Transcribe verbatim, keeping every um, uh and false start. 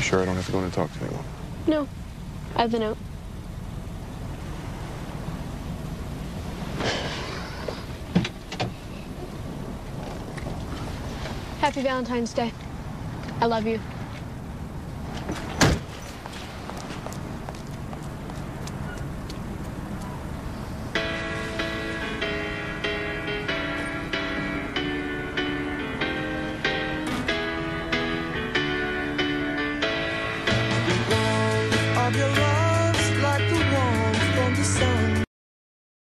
You sure I don't have to go in and talk to anyone? No. I have the note. Happy Valentine's Day. I love you.